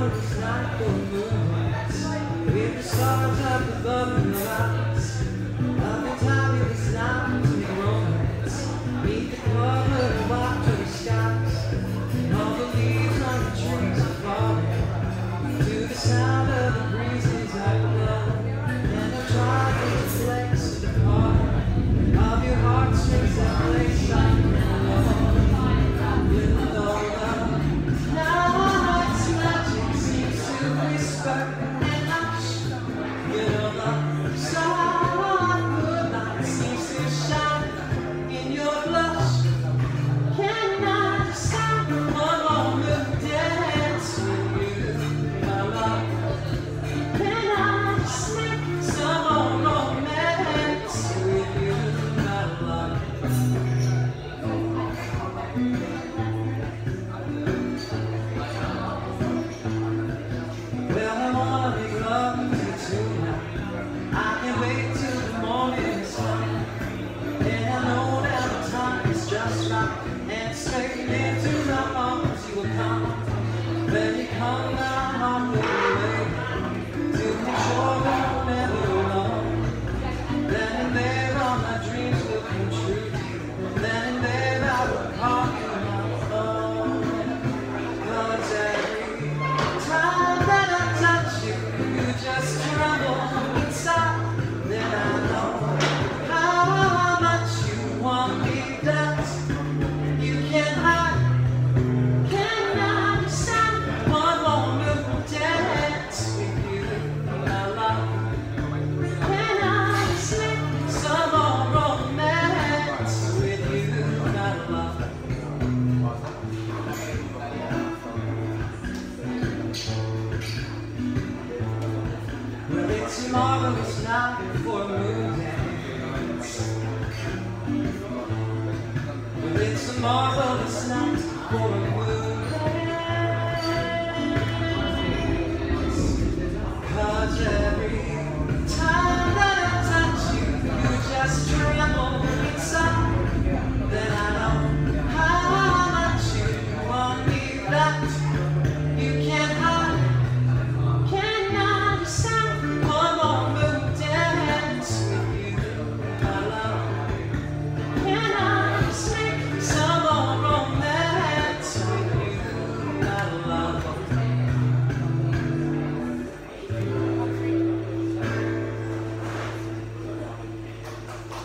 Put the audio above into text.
marvelous night for moondance, with the stars up above your eyes. I've been fabulous night to romance, meet the color of October skies. All the leaves on the trees are falling to the sound of the breezes that blow, and I'm trying to flex the part of your heartstrings that play soft and low. With no love, now it's magic seems to whisper and hush. With no love, soft moonlight seems to shine in your blush. Can I just have one moment dance with you, my love? Can I just make some more romance with you, my love? Well, I wanna make love to you tonight. I can't wait till the morning sun. And I know that the time is just right, and straight into my arms you will come. When you come, my heart will be waiting to make sure that I'm never alone. Then and there all my dreams will come true. Then and there I will call you my own. 'Cause every time that I touch you, you just tremble inside. Then I know how much you want me, that you can't hide. Can I just have one moment dance with you, my love? Can I just make some more romance with you, my love? Well, it's a marvelous night for a moondance. Well, it's a marvelous night for a moondance.